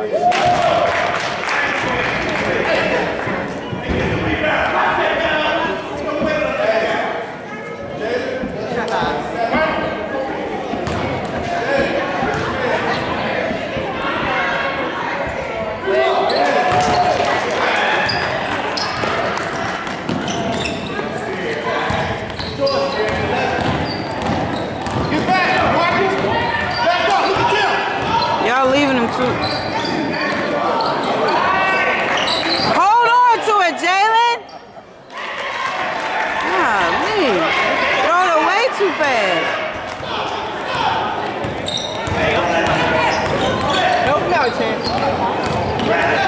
Y'all leaving him too. Hold on to it, Jalen. Golly. Throw it away too fast. Help him out, Chance.